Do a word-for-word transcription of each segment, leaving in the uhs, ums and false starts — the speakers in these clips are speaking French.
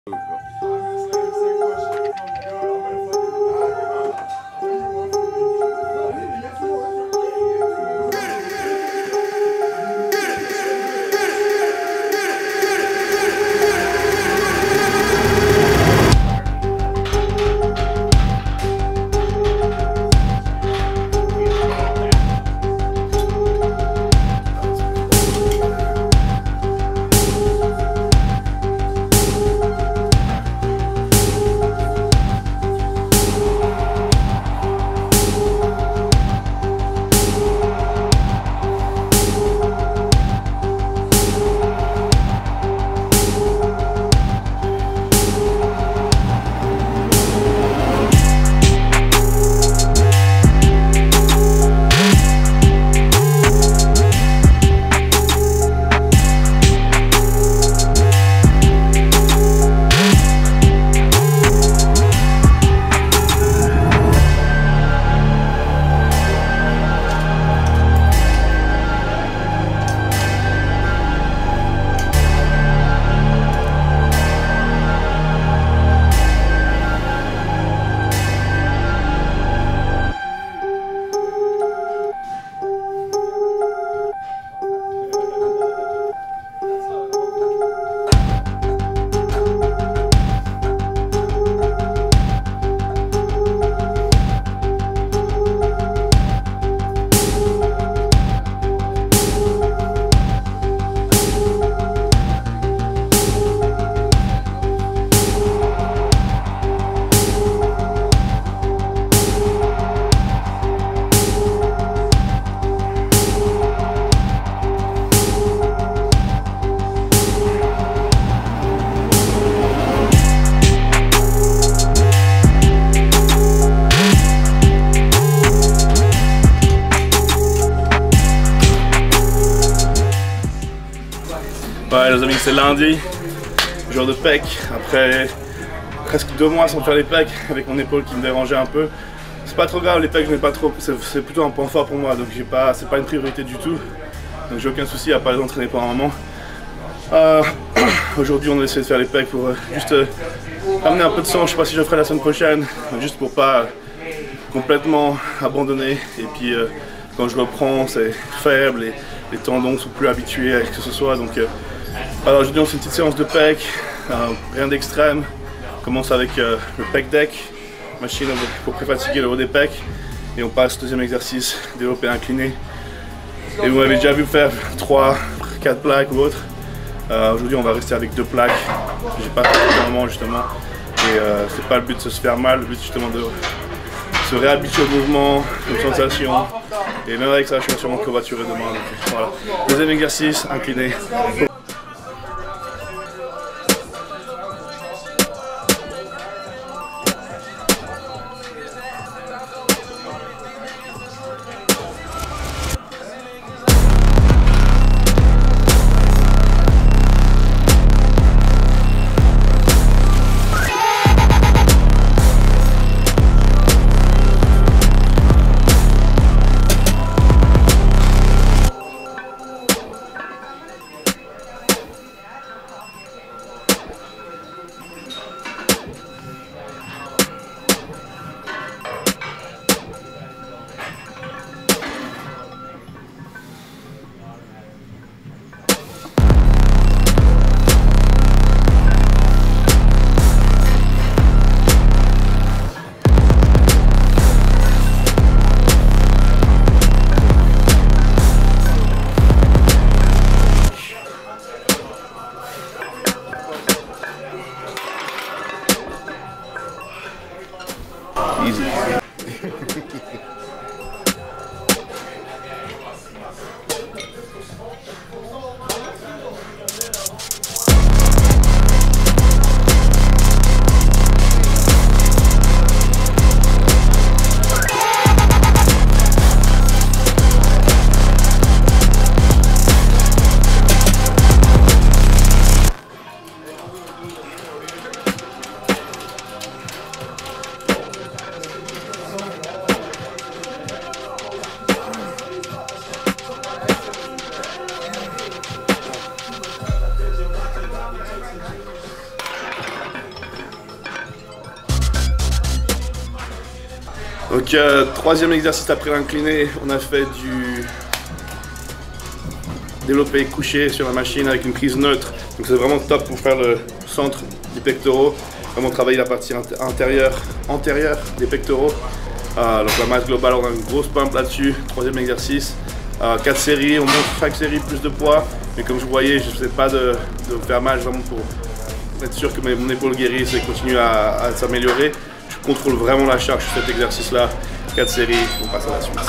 Ouais les amis, c'est lundi, jour de pec, après presque deux mois sans faire les pecs, avec mon épaule qui me dérangeait un peu. C'est pas trop grave, les pecs je n'ai pas trop, c'est plutôt un point fort pour moi, donc j'ai pas, c'est pas une priorité du tout. Donc j'ai aucun souci à pas les entraîner pour un moment. Euh, Aujourd'hui on a essayé de faire les pecs pour euh, juste euh, amener un peu de sang, je sais pas si je le ferai la semaine prochaine, juste pour pas complètement abandonner. Et puis euh, quand je reprends c'est faible et les tendons sont plus habitués à ce que ce soit. Donc, euh, alors aujourd'hui on fait une petite séance de pec, euh, rien d'extrême. On commence avec euh, le pec deck, machine pour pré-fatiguer le haut des pecs. Et on passe au deuxième exercice, développé incliné. Et vous m'avez déjà vu faire trois, quatre plaques ou autre. Euh, aujourd'hui on va rester avec deux plaques. J'ai pas fait pour le moment justement. Et euh, c'est pas le but de se faire mal, le but justement de se réhabituer au mouvement, aux sensations. Et même avec ça, je suis sûrement courbaturé demain. Donc, voilà. Deuxième exercice, incliné. Donc euh, troisième exercice après l'incliné, on a fait du développé couché sur la machine avec une prise neutre. Donc c'est vraiment top pour faire le centre des pectoraux, vraiment travailler la partie intérieure, antérieure des pectoraux. Euh, donc la masse globale, on a une grosse pump là-dessus. Troisième exercice, euh, quatre séries, on monte chaque série plus de poids. Mais comme je vous voyais, je ne sais pas de, de faire mal, vraiment pour être sûr que mon épaule guérisse et continue à, à s'améliorer. Je contrôle vraiment la charge sur cet exercice-là. quatre séries, on passe à la suite.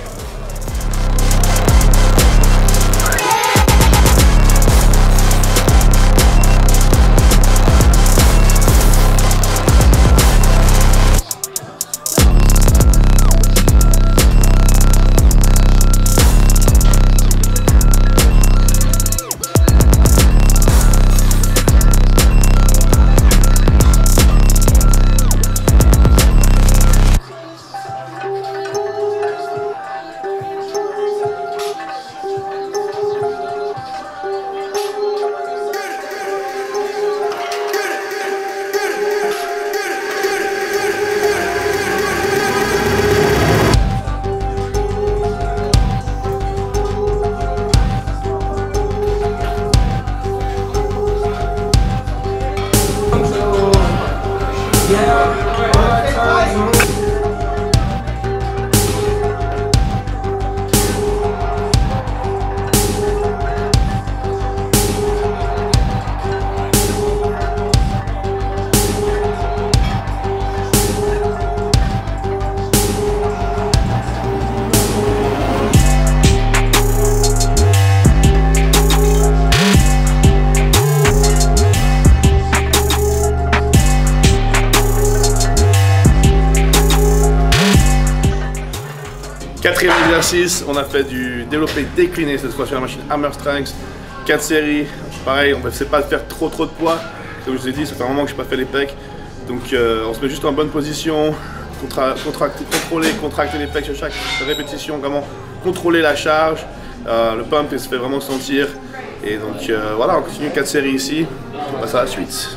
Quatrième exercice, on a fait du développé décliné, cette fois sur la machine Hammer Strength. quatre séries, pareil, on ne essaie pas de faire trop trop de poids. Comme je vous ai dit, ça fait un moment que je n'ai pas fait les pecs. Donc euh, on se met juste en bonne position, contra contracter, contrôler, contracter les pecs sur chaque répétition, vraiment contrôler la charge. Euh, le pump il se fait vraiment sentir. Et donc euh, voilà, on continue quatre séries ici, on passe à la suite.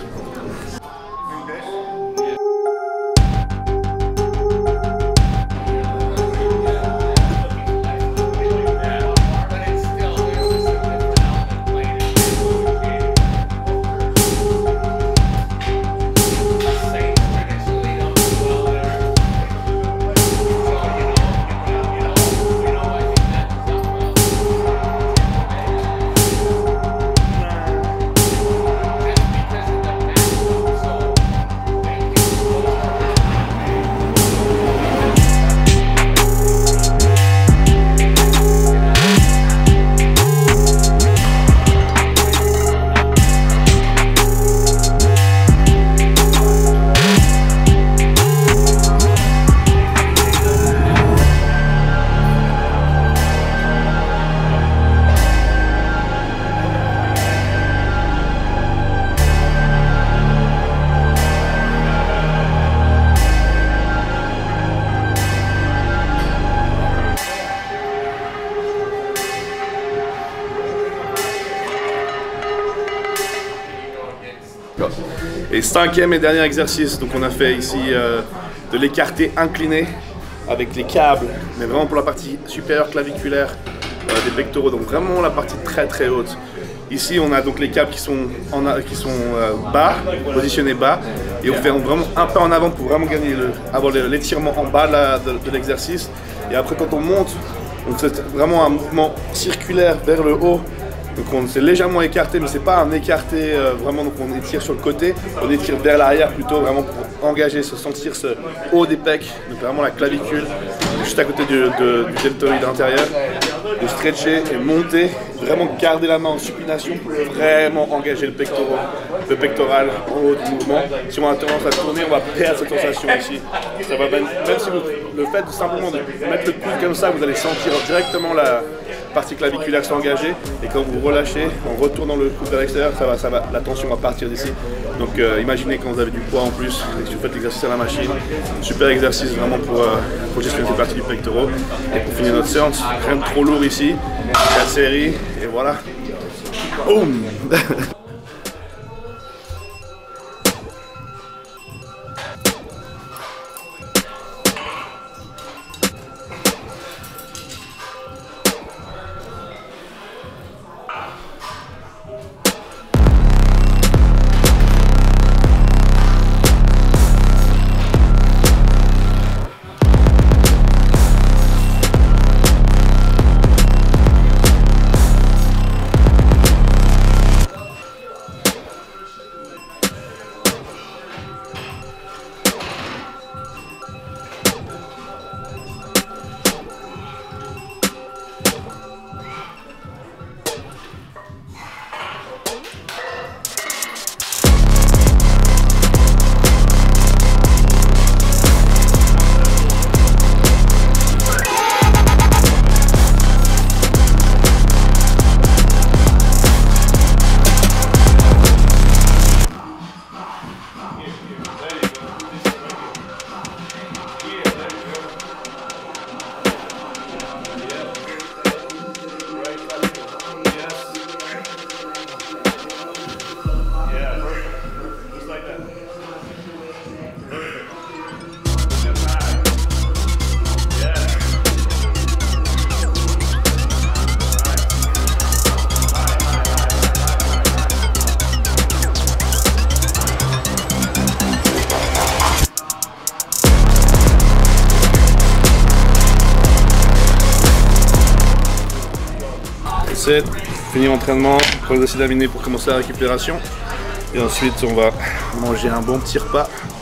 Et cinquième et dernier exercice, donc on a fait ici euh, de l'écarté incliné avec les câbles, mais vraiment pour la partie supérieure claviculaire euh, des pectoraux, donc vraiment la partie très très haute. Ici on a donc les câbles qui sont, en, qui sont euh, bas, positionnés bas, et on fait vraiment un pas en avant pour vraiment gagner le, avoir l'étirement en bas de, de, de l'exercice. Et après quand on monte, on fait vraiment un mouvement circulaire vers le haut. Donc on s'est légèrement écarté, mais c'est pas un écarté euh, vraiment, donc on étire sur le côté, on étire vers l'arrière plutôt, vraiment pour engager, se sentir ce haut des pecs, donc vraiment la clavicule, juste à côté du, de, du deltoïde intérieur, de stretcher et monter, vraiment garder la main en supination pour vraiment engager le pectoral, le pectoral en haut du mouvement. Si on a tendance à tourner, on va perdre cette sensation ici. Ça va même, même si vous, le fait de simplement de mettre le coude comme ça, vous allez sentir directement la partie claviculaire s'engager, et quand vous relâchez en retournant le coude vers l'extérieur, ça va, ça va, la tension va partir d'ici. Donc euh, imaginez quand vous avez du poids en plus et que vous faites l'exercice à la machine, super exercice vraiment pour, euh, pour gestionner cette partie du pectoral. Et pour finir notre séance, rien de trop lourd ici, quatre séries et voilà. Boum. Fini l'entraînement, prendre les acides aminés pour commencer la récupération. Et ensuite on va manger un bon petit repas